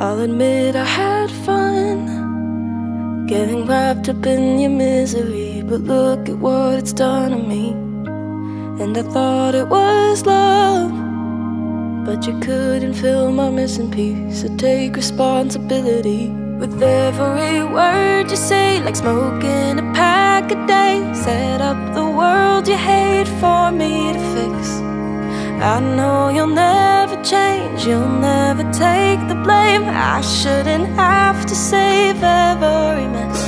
I'll admit I had fun getting wrapped up in your misery, but look at what it's done to me. And I thought it was love, but you couldn't fill my missing piece. So take responsibility with every word you say, like smoking a pack a day. Set up the world you hate for me to fix. I know you'll never change, you'll never take the blame. I shouldn't have to save every mess.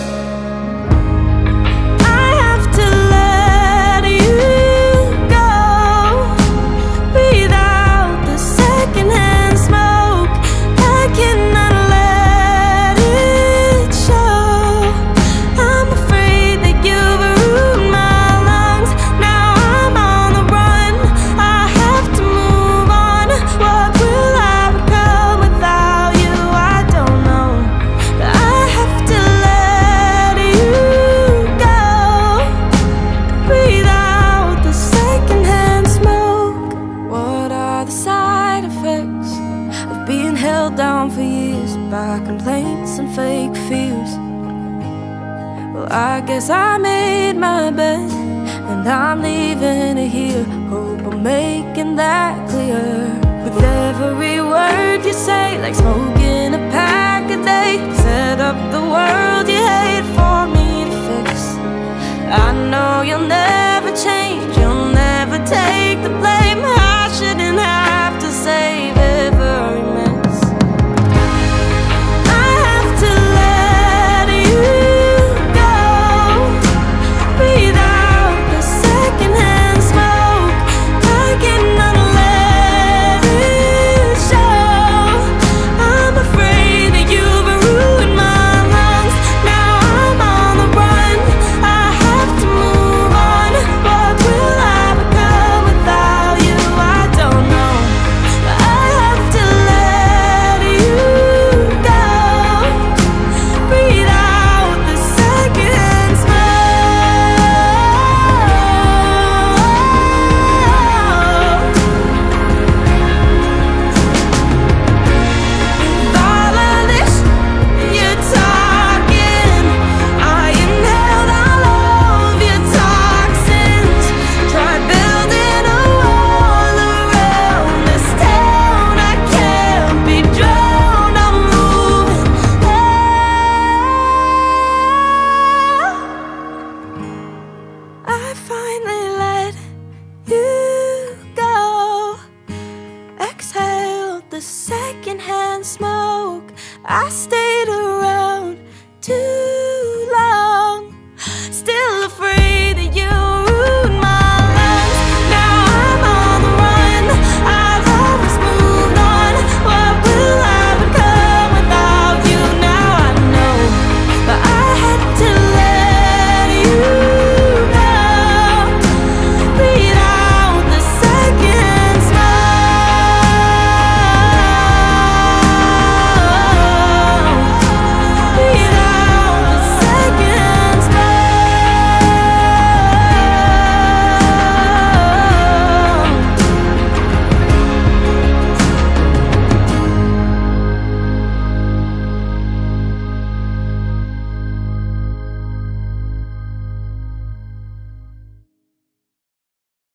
I have to let you go without the secondhand smoke. I cannot let it show. I'm afraid that you've ruined my lungs. Now I'm on the run, I have to move on. What will I become without you? I don't know, but I have to let you go without the secondhand smoke. What are the side effects of being held down for years by complaints and fake fears? Well, I guess I made my bed and I'm leaving it here. Hope I'm making that clear with every word you say, like smoking a pack a day. Set up the world you hate for